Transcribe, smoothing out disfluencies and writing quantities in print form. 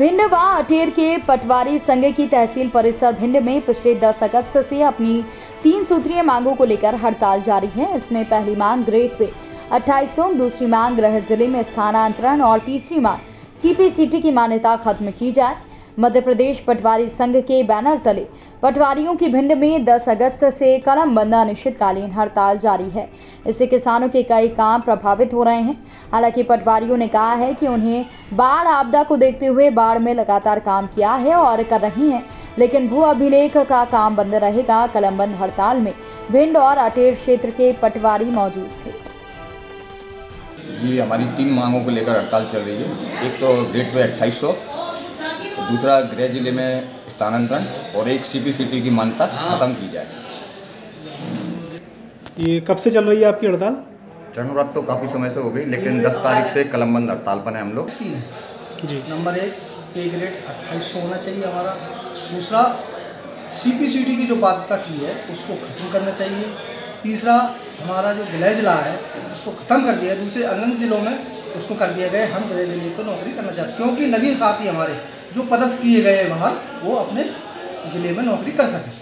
भिंड व अटेर के पटवारी संघ की तहसील परिसर भिंड में पिछले 10 अगस्त से अपनी 3 सूत्रीय मांगों को लेकर हड़ताल जारी है। इसमें पहली मांग ग्रेड पे 2800, दूसरी मांग गृह जिले में स्थानांतरण और तीसरी मांग सीपीसीटी की मान्यता खत्म की जाए। मध्य प्रदेश पटवारी संघ के बैनर तले पटवारियों की भिंड में 10 अगस्त से कलमबंद अनिश्चितकालीन हड़ताल जारी है। इससे किसानों के कई काम प्रभावित हो रहे हैं। हालांकि पटवारियों ने कहा है कि उन्हें बाढ़ आपदा को देखते हुए बाढ़ में लगातार काम किया है और कर रही हैं, लेकिन भू अभिलेख का काम बंद रहेगा। कलमबंद हड़ताल में भिंड और अटेर क्षेत्र के पटवारी मौजूद थे। जी, हमारी 3 मांगों को लेकर हड़ताल चल रही है। एक तो ग्रेड पे 2800, दूसरा गृह जिले में स्थानांतरण और एक सीपीसीटी की मान्यता खत्म की जाए। ये कब से चल रही है आपकी हड़ताल? चरणव्रत तो काफ़ी समय से हो गई, लेकिन 10 तारीख से कलमबंद हड़ताल पर हैं हम लोग। जी, नंबर 1 पे ग्रेड 2800 होना चाहिए हमारा। दूसरा सीपीसीटी की जो बाध्यता की है उसको ख़त्म करना चाहिए। तीसरा हमारा जो गृह जिला है उसको ख़त्म कर दिया है। दूसरे अन्य जिलों में उसको कर दिया गया है। हम गृह जिले पर नौकरी करना चाहते हैं, क्योंकि नवीन साथी हमारे जो पदस्थ किए गए बाहर वो अपने ज़िले में नौकरी कर सकें।